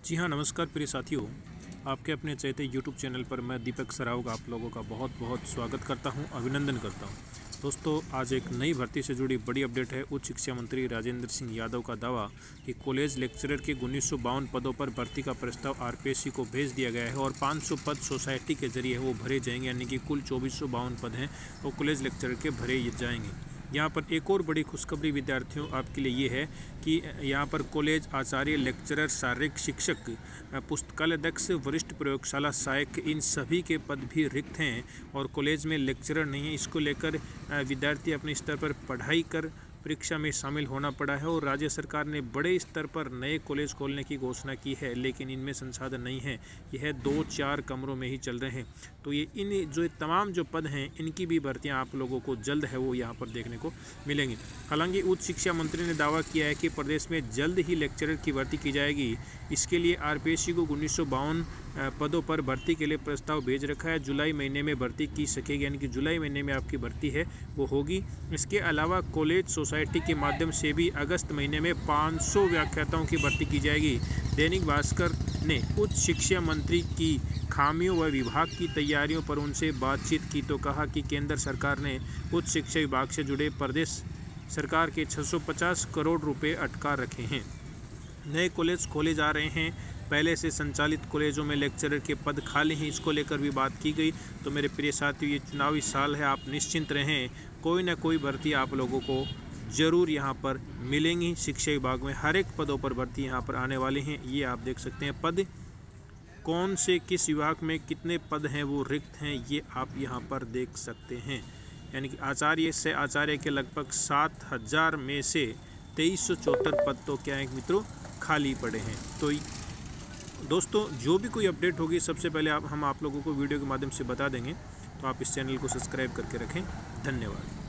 जी हाँ, नमस्कार प्रिय साथियों। आपके अपने चहेते यूट्यूब चैनल पर मैं दीपक सरावग आप लोगों का बहुत बहुत स्वागत करता हूं, अभिनंदन करता हूं। दोस्तों, आज एक नई भर्ती से जुड़ी बड़ी अपडेट है। उच्च शिक्षा मंत्री राजेंद्र सिंह यादव का दावा कि कॉलेज लेक्चरर के 1952 पदों पर भर्ती का प्रस्ताव आरपीएससी को भेज दिया गया है और 500 पद सोसाइटी के जरिए वो भरे जाएंगे, यानी कि कुल 2452 पद हैं वो कॉलेज लेक्चरर के भरे जाएंगे। यहाँ पर एक और बड़ी खुशखबरी विद्यार्थियों आपके लिए ये है कि यहाँ पर कॉलेज आचार्य, लेक्चरर, शारीरिक शिक्षक, पुस्तकालय अध्यक्ष, वरिष्ठ प्रयोगशाला सहायक, इन सभी के पद भी रिक्त हैं और कॉलेज में लेक्चरर नहीं है। इसको लेकर विद्यार्थी अपने स्तर पर पढ़ाई कर परीक्षा में शामिल होना पड़ा है और राज्य सरकार ने बड़े स्तर पर नए कॉलेज खोलने की घोषणा की है, लेकिन इनमें संसाधन नहीं है। यह 2-4 कमरों में ही चल रहे हैं। तो ये इन जो तमाम जो पद हैं इनकी भी भर्तियां आप लोगों को जल्द है वो यहाँ पर देखने को मिलेंगी। हालांकि उच्च शिक्षा मंत्री ने दावा किया है कि प्रदेश में जल्द ही लेक्चरर की भर्ती की जाएगी। इसके लिए आरपीएससी को 1952 पदों पर भर्ती के लिए प्रस्ताव भेज रखा है। जुलाई महीने में भर्ती की सकेगी, यानी कि जुलाई महीने में आपकी भर्ती है वो होगी। इसके अलावा कॉलेज सोसाइटी के माध्यम से भी अगस्त महीने में 500 व्याख्याताओं की भर्ती की जाएगी। दैनिक भास्कर ने उच्च शिक्षा मंत्री की खामियों व विभाग की तैयारियों पर उनसे बातचीत की तो कहा कि केंद्र सरकार ने उच्च शिक्षा विभाग से जुड़े प्रदेश सरकार के 650 करोड़ रुपए अटका रखे हैं। नए कॉलेज खोले जा रहे हैं। पहले से संचालित कॉलेजों में लेक्चरर के पद खाली हैं, इसको लेकर भी बात की गई। तो मेरे प्रिय साथियों, ये चुनावी साल है, आप निश्चिंत रहें, कोई ना कोई भर्ती आप लोगों को ज़रूर यहाँ पर मिलेंगी। शिक्षा विभाग में हर एक पदों पर भर्ती यहाँ पर आने वाले हैं। ये आप देख सकते हैं पद कौन से किस विभाग में कितने पद हैं वो रिक्त हैं, ये आप यहाँ पर देख सकते हैं। यानी कि आचार्य से आचार्य के लगभग 7000 में से 2374 पद तो क्या है मित्रों, खाली पड़े हैं। तो दोस्तों, जो भी कोई अपडेट होगी सबसे पहले हम आप लोगों को वीडियो के माध्यम से बता देंगे। तो आप इस चैनल को सब्सक्राइब करके रखें। धन्यवाद।